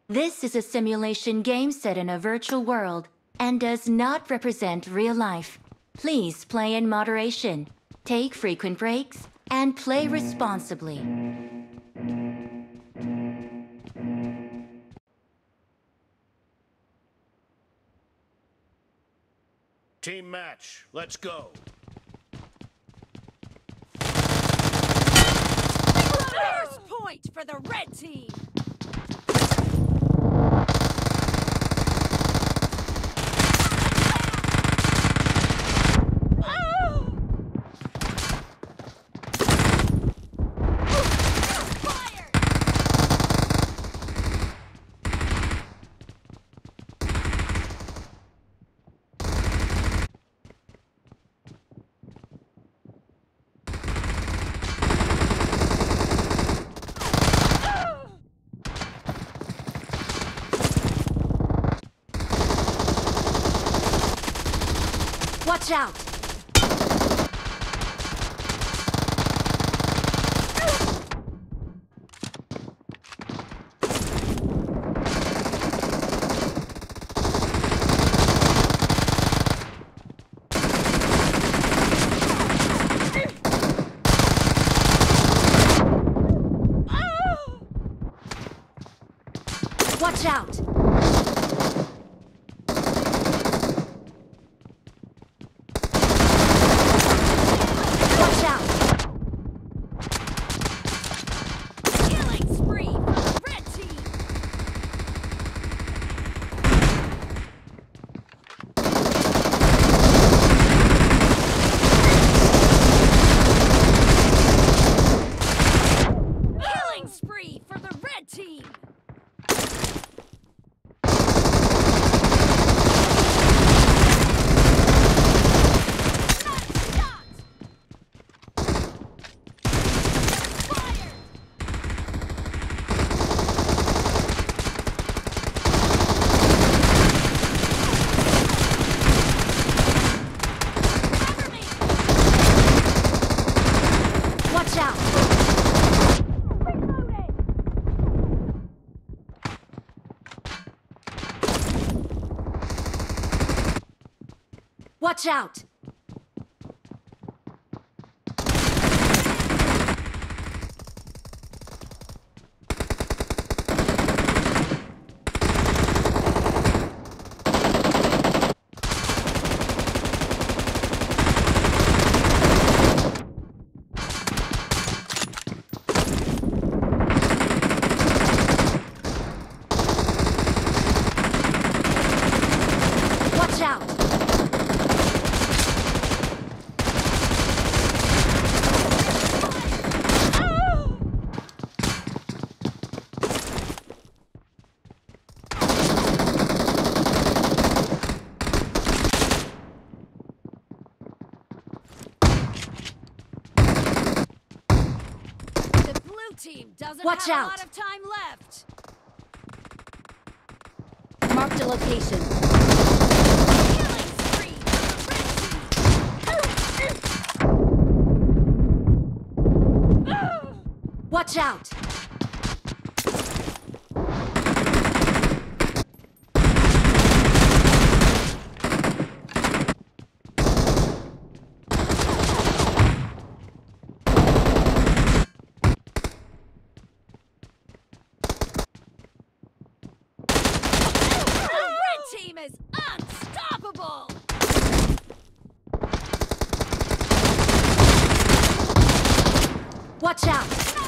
This is a simulation game set in a virtual world and does not represent real life. Please play in moderation, take frequent breaks, and play responsibly. Team match, let's go. First point for the red team. Watch out! Watch out! Watch out! Watch out! Team doesn't Watch have out. a lot of time left. Marked a location. Killing spree for the red team. Watch out! Team is unstoppable! Watch out!